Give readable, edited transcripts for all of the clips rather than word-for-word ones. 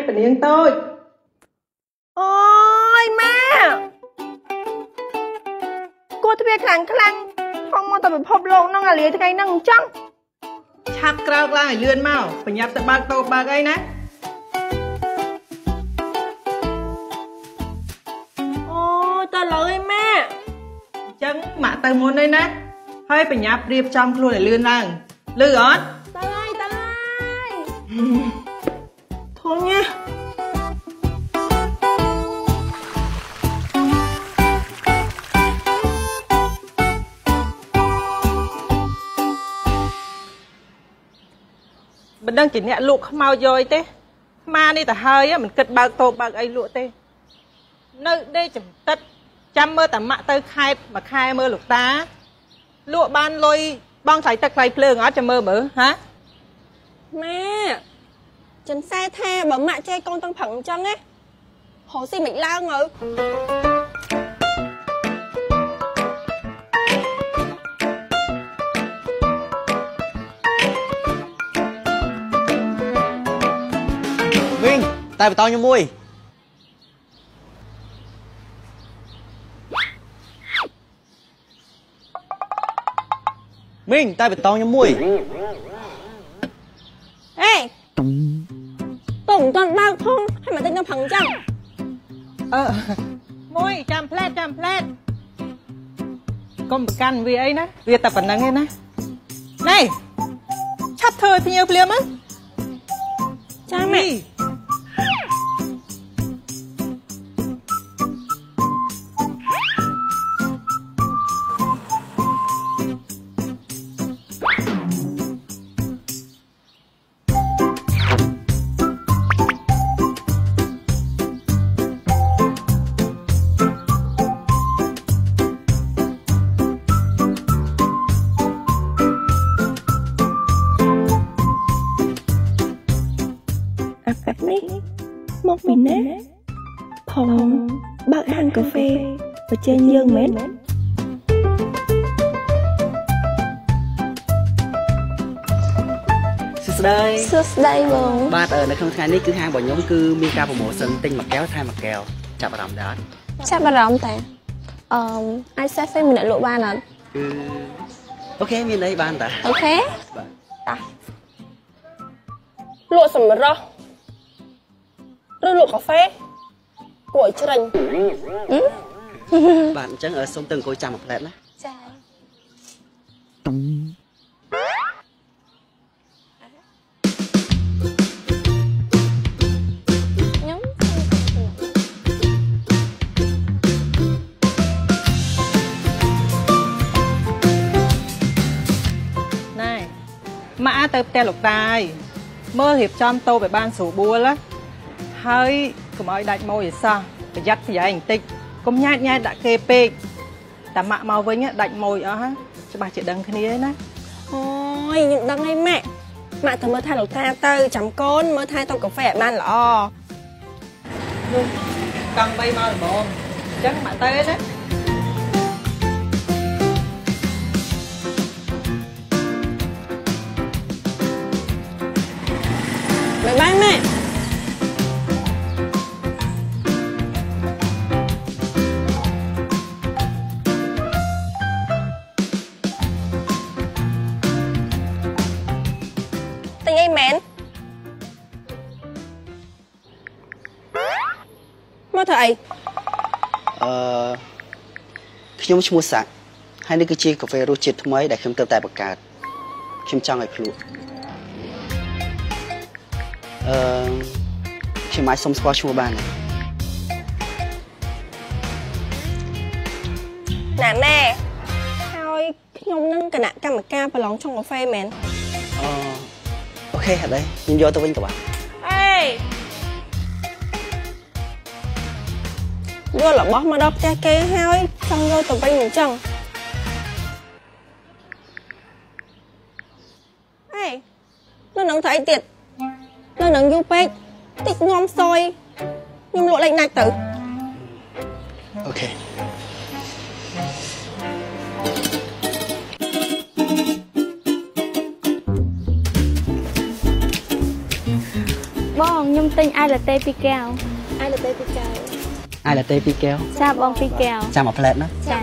bẩn yên tôi. Ôi má. Cô thấy khẳng không mà tao bị phốp lộn nó là lý cái năng chăng. Chạp krao lại lươn mau, phải nhập tới bạc tô bạc ấy nè. Ôi tao lời má. Chẳng mà tao muốn đây nè. Hơi phải nhập riêng trong luôn để lươn năng. Lư ớt. Tao ơi. Thôi nha. Mình đang chỉ nhẹ luộc mau rồi thế. Mà đi ta hơi á, mình kịch bạc tô bạc ấy luộc thế. Nơi đây chấm tất. Chăm mơ ta mạ tơi khai mà khai mơ lục ta. Luộc ban lôi bong sải tật khai plơ ngó cho mơ bữa hả? Mẹ chân xe the bấm mạ chê con tăng phẳng chân ấy. Hồ xì mình lao ngờ. Vinh, tay bị to như mui. Minh, tay bị to như mui. Ê tổng toàn bao không hay mà tên tăng phẳng chân. Mui, chăm plét. Con bị căn vì ấy ná. Vì tập bản năng ấy ná. Này, chắp thời thì nhiều liếm á. Cha mẹ. Một mình nè phòng bác ăn cà phê và trên dương mến. Sữa đây luôn. Ba ở nơi không khai ní cứ hang bỏ nhóm cứ mi ca bộ sân tinh mặc kéo thay mặc kèo chạp rộng đó. Chạp rộng tại ai sẽ phê mình lại lộ ba lần. Ok mình đây ban ta. Ok ta lộ sầm mật rồi. Rồi lộ cà phê của chứ rành. Bạn chẳng ở sông từng coi chạm một lẹt đó. Này, mã tới tên lục tài. Mơ hiệp trong tô về ban sổ bua lá. Hơi cũng ơi đạch môi vậy sao? Phải dắt cái ảnh tích. Cũng nhát đã kê pê. Ta mạ màu với nhá đạch môi ở hả? Cho bà chị đăng cái này nè. Ôi, những đăng này mẹ. Mạ thử mơ thay lục ta tư chấm con mơ thay tông cà phê ban lọ. Cần bay mau là bồn. Chắc mạ tê đấy. Bye bye mẹ. Tình anh mến. Mà thầy ខ្ញុំឈ្មោះសាក់ហើយនេះគឺជាកាហ្វេរសជាតិថ្មីដែលខ្ញុំទើបតែបង្កើតខ្ញុំចង់ឲ្យភ្លក់ខ្ញុំអាចសុំស្គាល់ឈ្មោះបានទេណែណែហើយខ្ញុំនឹងគណៈកម្មការប្រឡងចុងកាហ្វេមែនអូខេហ่าđâyខ្ញុំយកទៅវិញក៏បានអេយករបស់មកដល់ផ្ទះគេហើយចង់យកទៅវិញអញ្ចឹងអេនៅនឹងថាអីទៀតនៅនឹងយូរពេកតិចងំសយខ្ញុំលក់លេខណាច់ទៅអូខេបងខ្ញុំទិញអាយឡាតេ2កែវអាយឡាតេ2កែវអាយឡាតេ2កែវចាបង2កែវចាំមួយផ្លែតណាចា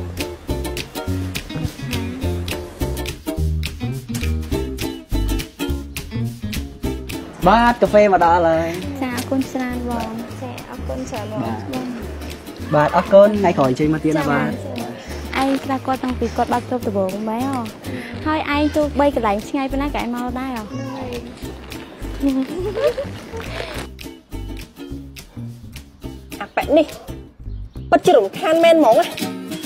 បាទកាហ្វេមកដល់ហើយចាអរគុណច្រើនបងចាអរគុណច្រើនបងបាទអរគុណថ្ងៃក្រោយអញ្ជើញមកទៀតណាបាទឯងស្ដាប់គាត់តាំងពីគាត់បាត់ជប់ដំបូងបែហ៎ហើយឯងទោះបីកន្លែងឆ្ងាយប៉ុណ្ណាក៏ឯងមកដែរហ៎អាប៉ែនេះពិតជារំខានមែនហ្មងណា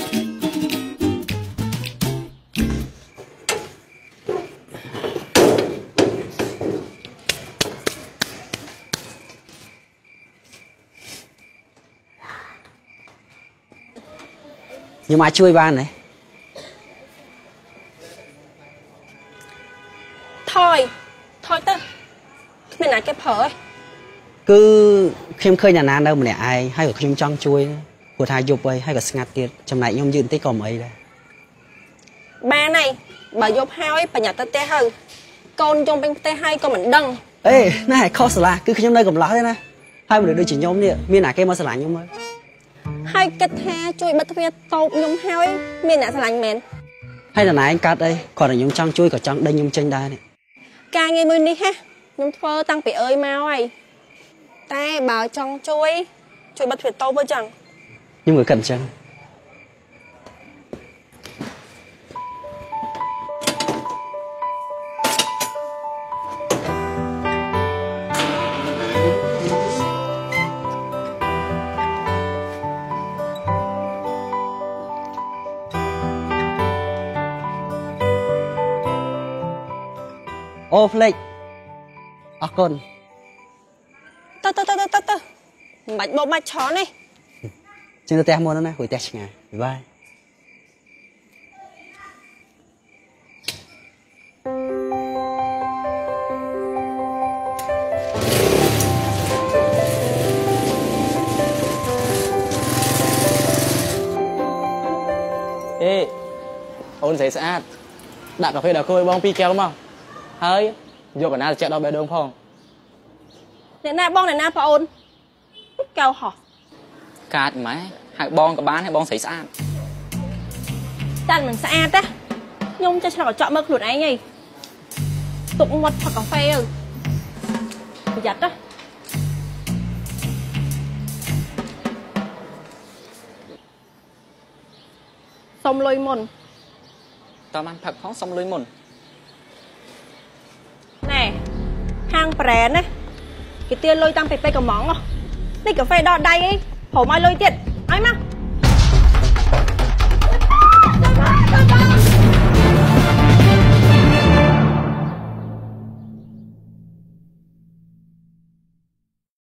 ខ្ញុំអាចជួយបានទេថយទៅគ្មានណាគេប្រើទេគឺខ្ញុំឃើញអាណានៅម្នាក់ឯងហើយក៏ខ្ញុំចង់ជួយព្រោះថាយប់ហើយក៏ស្ងាត់ទៀតចំណែកខ្ញុំយឺតបន្តិចក៏មិនអីដែរបានហើយបើយប់ហើយប្រញាប់ទៅផ្ទះហើយកូនជុំពេញផ្ទះហើយក៏មិនដឹងអេណែខុសស្រឡះគឺខ្ញុំនៅកំឡោះទេណាហើយមនុស្សដូចជាខ្ញុំនេះមានណាគេមកស្រឡាញ់ខ្ញុំហើយហើយគិតថាជួយបិទទ្វារតូបខ្ញុំហើយមានអ្នកស្រឡាញ់មែនហើយណែឯងកាត់អីគាត់តែខ្ញុំចង់ជួយក៏ចង់ដេញខ្ញុំចេញដែរនេះការងារមួយនេះហ៎ខ្ញុំធ្វើតាំងពីអើយមកហើយតែបើចង់ជួយបិទទ្វារតូបទៅចឹងខ្ញុំក៏គិតអញ្ចឹង អូផ្លេចអរគុណទៅមិនបាច់បោកបាច់ច្រើនទេជិះទៅផ្ទះមុនណាព្រោះផ្ទះឆ្ងាយបាយអេអូនស្រីស្អាតដាក់កាហ្វេដល់គួយបង2កែវមកហើយយកកណ្ដាលចាក់ដល់បេះដូងផងអ្នកណាបងអ្នកណាប្អូនកៅហោះកាចម៉ែហៅបងក៏បានហើយបងស្រីស្អាតតែមិនស្អាតទេខ្ញុំចេះឆ្លងកញ្ចក់មើលខ្លួនឯងហីទុកមាត់ផឹកកាហ្វេទៅប្រយ័ត្នណាសុំលុយមុនតើបានផឹកផងសុំលុយមុនណែហាងប្រែនណាគេទាលុយតាំងពីពេលកំងនេះកាហ្វេដល់ដៃអីព្រមឲ្យលុយទៀតឲ្យមក